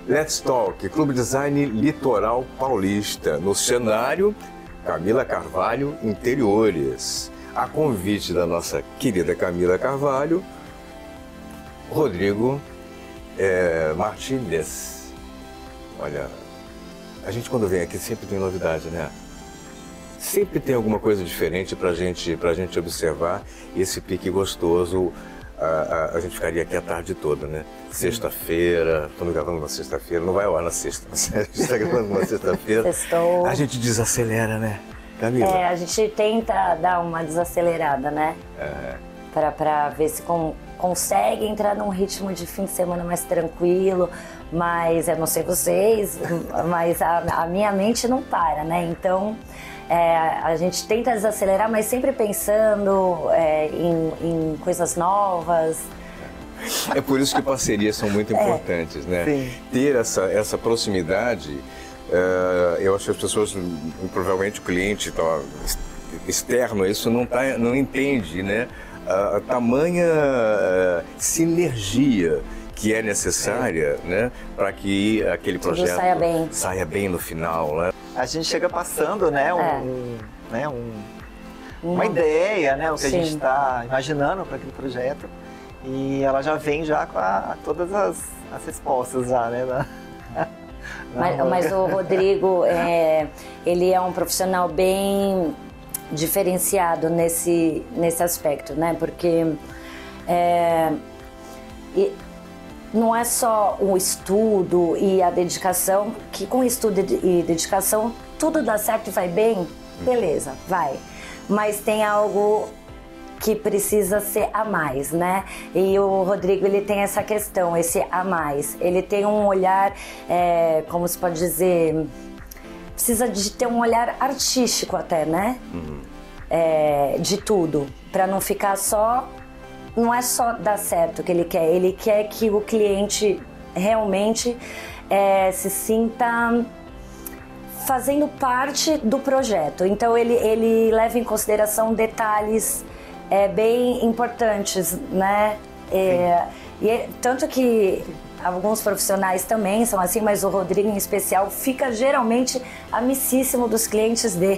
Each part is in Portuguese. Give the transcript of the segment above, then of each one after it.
Let's Talk, Clube Design Litoral Paulista. No cenário, Camila Carvalho Interiores. A convite da nossa querida Camila Carvalho, Rodrigo Martínez. Olha, a gente quando vem aqui sempre tem novidade, né? Sempre tem alguma coisa diferente pra gente observar. E esse pique gostoso, a gente ficaria aqui a tarde toda, né? Sexta-feira, estamos gravando na sexta-feira, não vai ao ar na sexta, a gente está gravando na sexta-feira. A gente desacelera, né, Camila? A gente tenta dar uma desacelerada, né? Para ver se consegue entrar num ritmo de fim de semana mais tranquilo, mas eu não sei vocês, mas a minha mente não para, né? Então a gente tenta desacelerar, mas sempre pensando em coisas novas. É por isso que parcerias são muito importantes, né? Sim. Ter essa proximidade, eu acho que as pessoas, provavelmente o cliente externo, isso não entende, né? A tamanha sinergia que é necessária, né, para que aquele projeto saia bem no final, né? A gente chega passando, né, uma ideia, né, o que a gente está imaginando para aquele projeto, e ela já vem já com todas as respostas já, né? Mas o Rodrigo, ele é um profissional bem diferenciado nesse aspecto, né? Porque não é só o estudo e a dedicação, que com estudo e dedicação tudo dá certo e vai bem, beleza, vai. Mas tem algo que precisa ser a mais, né? E o Rodrigo, ele tem essa questão, esse a mais. Ele tem um olhar, como se pode dizer, precisa de ter um olhar artístico até, né? De tudo, para não ficar só, não é só dar certo o que ele quer que o cliente realmente se sinta fazendo parte do projeto. Então ele leva em consideração detalhes bem importantes, né? Tanto que alguns profissionais também são assim, mas o Rodrigo em especial fica geralmente amicíssimo dos clientes dele.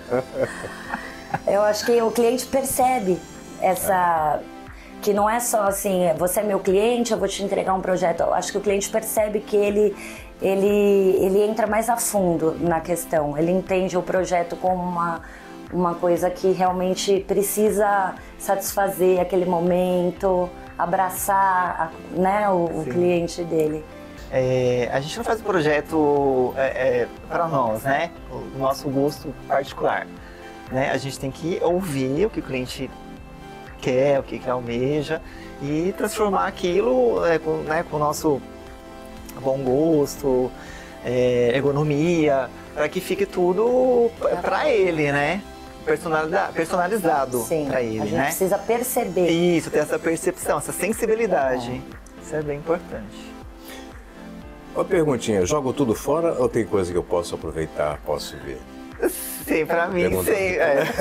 Eu acho que o cliente percebe que não é só assim, você é meu cliente, eu vou te entregar um projeto. Eu acho que o cliente percebe que ele entra mais a fundo na questão. Ele entende o projeto como uma coisa que realmente precisa satisfazer aquele momento, abraçar, né, o cliente dele. A gente não faz o projeto para nós, né? O nosso gosto particular. Né? A gente tem que ouvir o que o cliente quer, o que almeja e transformar aquilo com o nosso bom gosto, ergonomia, para que fique tudo para ele, né? Personalizado para ele, a gente né? precisa perceber. Isso, ter essa percepção, essa sensibilidade. Isso é bem importante. Uma perguntinha, jogo tudo fora ou tem coisa que eu posso aproveitar, posso ver? Sim, pra mim, sim.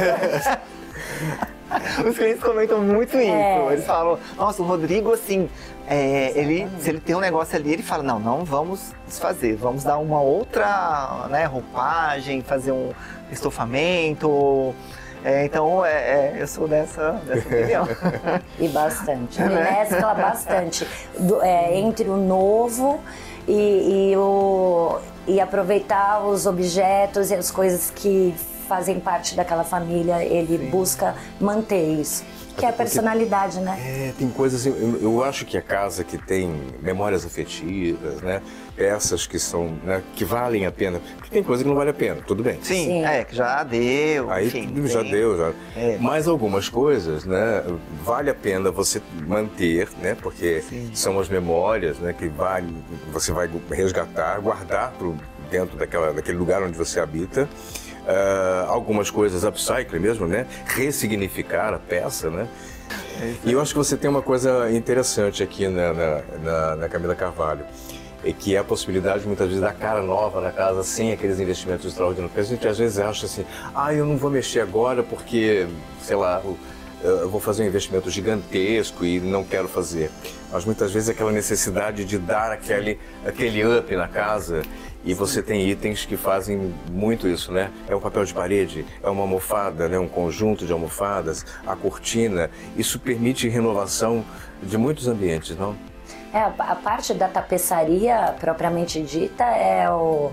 Os clientes comentam muito isso. Eles falam, nossa, o Rodrigo, assim, se ele tem um negócio ali, ele fala, não vamos desfazer, vamos dar uma outra, né, roupagem, fazer um estofamento. Então, eu sou dessa opinião. E bastante, mescla bastante entre o novo e aproveitar os objetos e as coisas que fazem parte daquela família, ele busca manter isso. Que é a personalidade, né? Tem coisas, eu acho que a casa que tem memórias afetivas, né? Peças que são, né, que valem a pena, porque tem coisa que não vale a pena, tudo bem. Sim. Que já deu, aí enfim. Já deu. Mas algumas coisas, né, vale a pena você manter, né? Porque são as memórias, né, que você vai resgatar, guardar dentro daquele lugar onde você habita. Algumas coisas upcycling mesmo, né? Ressignificar a peça, né? E eu acho que você tem uma coisa interessante aqui na Camila Carvalho, que é a possibilidade muitas vezes da cara nova na casa sem aqueles investimentos extraordinários. Porque a gente às vezes acha assim, eu não vou mexer agora porque, sei lá, eu vou fazer um investimento gigantesco e não quero fazer. mas muitas vezes aquela necessidade de dar aquele up na casa. E você tem itens que fazem muito isso, né? É um papel de parede, é uma almofada, né? Um conjunto de almofadas, a cortina. Isso permite renovação de muitos ambientes, não? A parte da tapeçaria propriamente dita é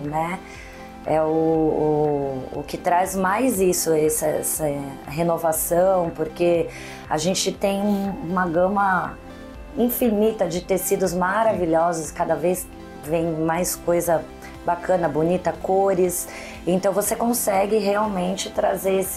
o que traz mais isso, essa renovação, porque a gente tem uma gama infinita de tecidos maravilhosos, cada vez vem mais coisa bacana, bonita, cores. Então você consegue realmente trazer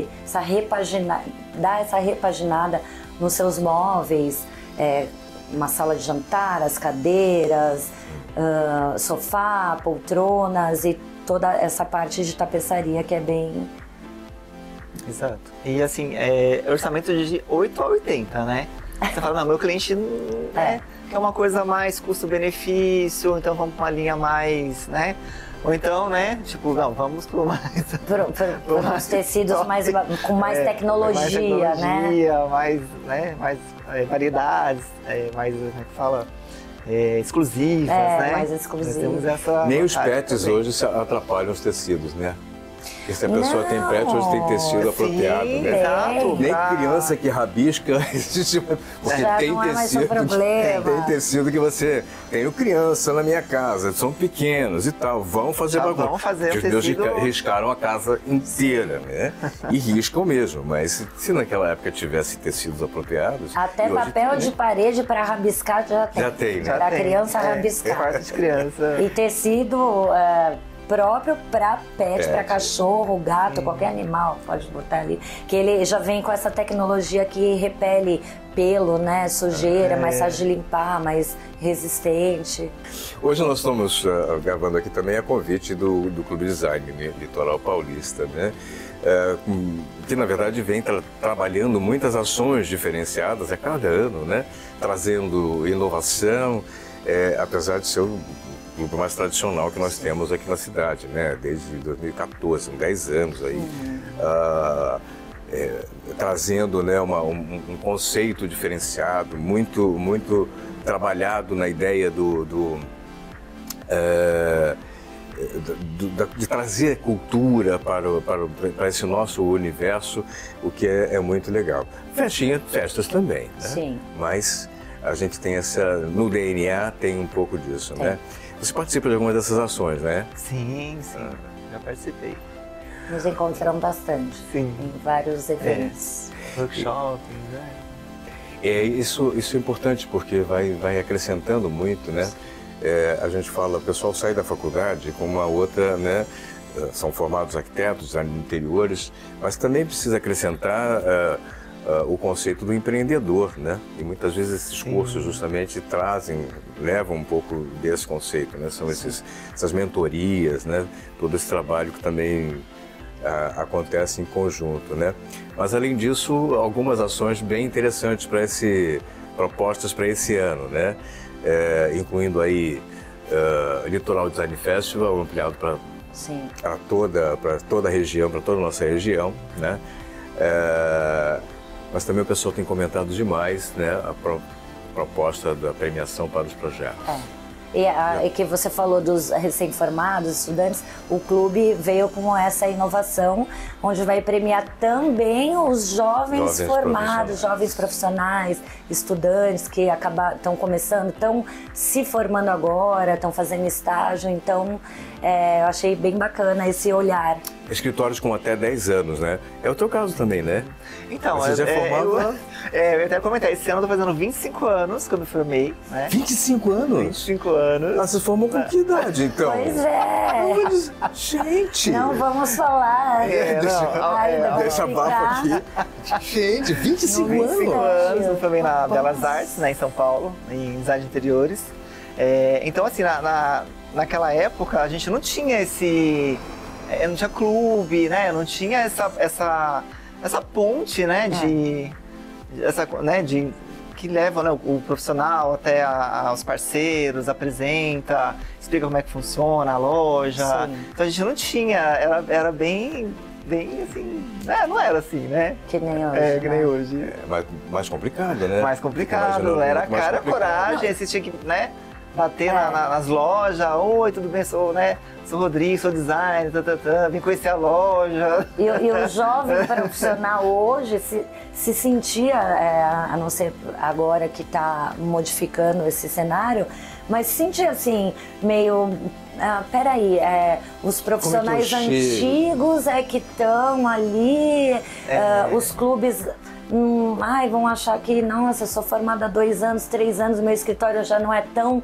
dar essa repaginada nos seus móveis, uma sala de jantar, as cadeiras, sofá, poltronas e toda essa parte de tapeçaria que é bem... Exato. E assim, orçamento de 8 a 80, né? Você fala, não, meu cliente quer uma coisa mais custo-benefício, então vamos para uma linha mais, né? Ou então, né, tipo, não, vamos para mais... Por uns tecidos com mais tecnologia, né? Mais variedades, mais, como é que fala? Exclusivas, né? Mais exclusivas. Nem os pets também. Hoje se atrapalham os tecidos, né? Porque se a pessoa tem pet, hoje tem tecido apropriado, né? Exato. Nem criança que rabisca, porque já tem não é mais tecido, um problema. Tem tecido que você... Tenho criança na minha casa, são pequenos e tal, vão fazer bagunça. Vão fazer os meus riscaram a casa inteira, né? E riscam mesmo, mas se naquela época tivesse tecidos apropriados... Até papel de parede para rabiscar já tem. Já tem, né? Para criança rabiscar. Quarto de criança. E tecido... próprio para pet, para cachorro, gato, qualquer animal, pode botar ali. Que ele já vem com essa tecnologia que repele pelo, né, sujeira, mais fácil de limpar, mais resistente. Hoje nós estamos gravando aqui também a convite do Clube Design, né, Litoral Paulista, né? Que na verdade vem trabalhando muitas ações diferenciadas a cada ano, né? Trazendo inovação, apesar de ser o clube mais tradicional que nós temos aqui na cidade, né? Desde 2014, são 10 anos aí, trazendo, né, um conceito diferenciado, muito trabalhado na ideia de trazer cultura para esse nosso universo, o que é muito legal. Festas também, né? Sim. Mas a gente tem no DNA tem um pouco disso, né? Você participa de alguma dessas ações, né? Sim, já participei. Nos encontramos bastante em vários eventos. Workshops, né? Isso é importante porque vai acrescentando muito, né? A gente fala, o pessoal sai da faculdade com uma outra, né? São formados arquitetos, design de interiores, mas também precisa acrescentar o conceito do empreendedor, né? E muitas vezes esses cursos justamente levam um pouco desse conceito, né? São essas mentorias, né? Todo esse trabalho que também acontece em conjunto, né? Mas além disso, algumas ações bem interessantes propostas para esse ano, né? Incluindo aí Litoral Design Festival ampliado para toda a região, para toda a nossa região, né? Mas também o pessoal tem comentado demais, né, a proposta da premiação para os projetos. E que você falou dos recém-formados, estudantes, o clube veio com essa inovação, onde vai premiar também os jovens formados, jovens profissionais, estudantes que estão começando, estão se formando agora, estão fazendo estágio, então eu achei bem bacana esse olhar. Escritórios com até 10 anos, né? É o teu caso também, né? Então, você já é formado... eu até comentei, esse ano eu tô fazendo 25 anos que eu me formei, né? 25 anos? 25 anos. Você formou com que idade, então? Pois é. Gente! Não vamos falar. Deixa a bafo aqui. Gente, 25 anos? 25 anos, eu formei na Belas Artes, né, em São Paulo, em design de interiores. Então, assim, naquela época, a gente não tinha não tinha clube, né? Não tinha essa ponte, né? Que leva, né, o profissional até os parceiros, apresenta, explica como é que funciona a loja. Sim. Então a gente não tinha, era bem bem assim, não era assim, né? Que nem hoje. Que nem hoje. Mais complicado, né? Mais complicado, era cara, coragem, você tinha que, né? Bater nas lojas, oi, tudo bem, sou Rodrigo, sou designer, vim conhecer a loja. E o jovem profissional hoje se sentia, a não ser agora que está modificando esse cenário, mas se sentia assim, meio... peraí, os profissionais antigos que estão ali, os clubes... vão achar que, nossa, eu sou formada há 2 anos, 3 anos, meu escritório já não é tão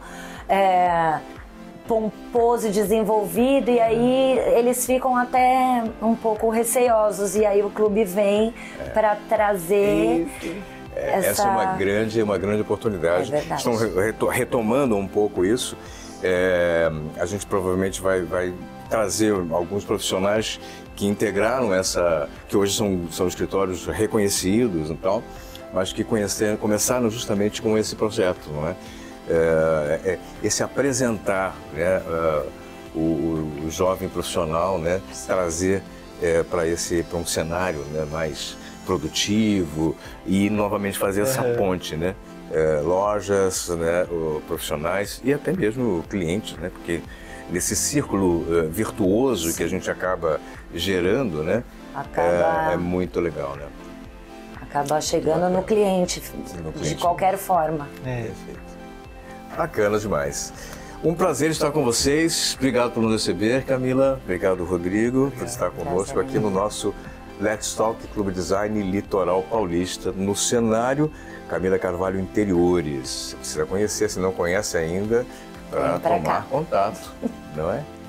pomposo e desenvolvido, e aí eles ficam até um pouco receosos, e aí o clube vem para trazer essa é uma grande oportunidade. É verdade. Estão retomando um pouco isso. A gente provavelmente vai trazer alguns profissionais que integraram que hoje são escritórios reconhecidos e tal, mas que começaram justamente com esse projeto, não é? Esse apresentar, né, o jovem profissional, né, trazer para um cenário, né, mais produtivo e novamente fazer essa ponte, né? Lojas, né, profissionais e até mesmo clientes, né? Porque nesse círculo virtuoso que a gente acaba gerando, né? É muito legal, né? Acaba chegando no cliente, de qualquer forma. Perfeito. Bacana demais. Um prazer estar com vocês. Obrigado por nos receber, Camila. Obrigado, Rodrigo, por estar conosco aqui no nosso Let's Talk Clube Design Litoral Paulista, no cenário Camila Carvalho Interiores. Você precisa conhecer, se não conhece ainda, para tomar contato, não é?